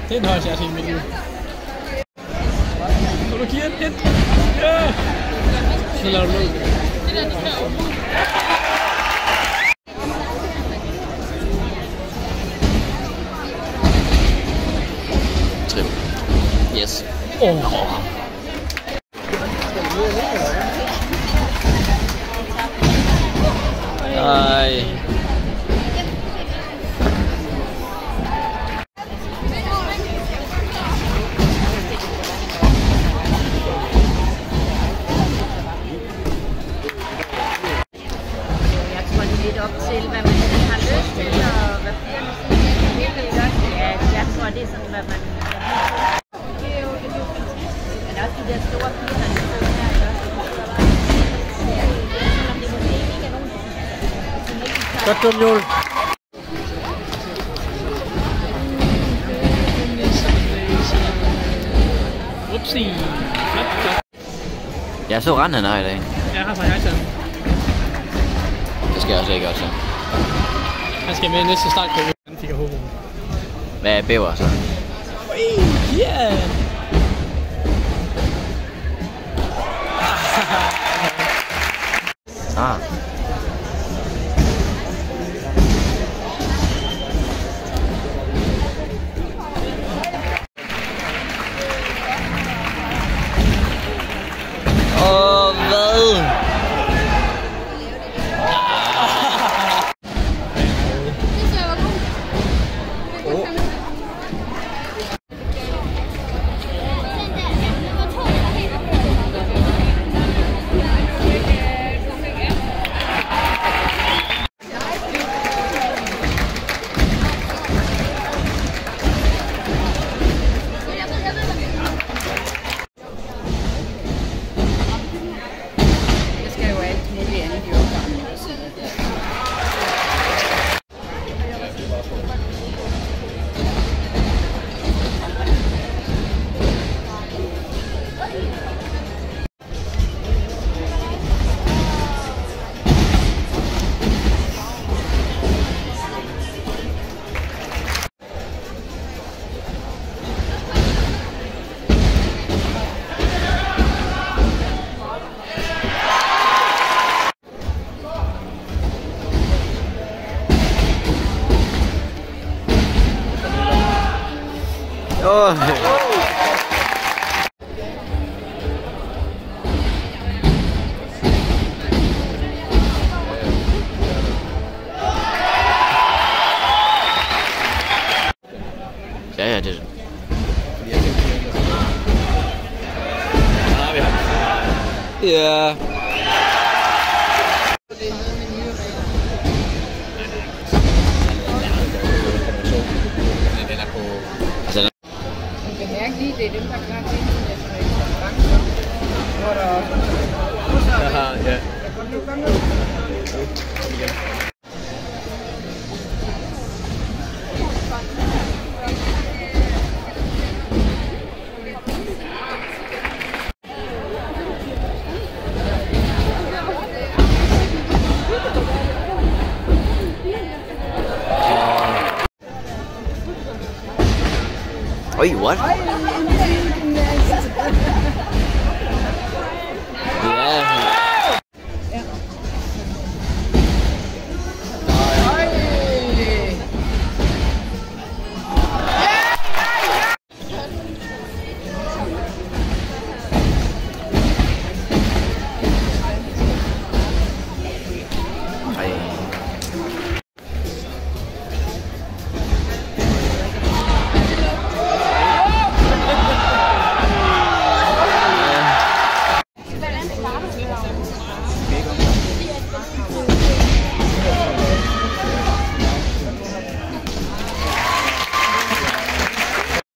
Det er den højeste, jeg har set i mit liv. Og du giver et hit. Ja! Så laver du noget. Trip. Yes. Ej. Lidt op til, hvad man har lyst til, og hvad pigerne synes, det er godt. Ja, jeg tror, det er sådan, hvad man... Men også de der store piger, der lige sidder her, ikke også? Selvom det måske ikke er nogen... Godt dum jul. Upsi. Jeg så randen her i dag. Jeg har faktisk også. Det skal jeg også ikke også. Han skal med næste start på. Han fik håb. Hvad er bæver så? Yeah! Ah. Hvad? Ja, det. Ja. Man kan mærke lige, det er dem, der er klar til at hvor der også Ja. Wait, what?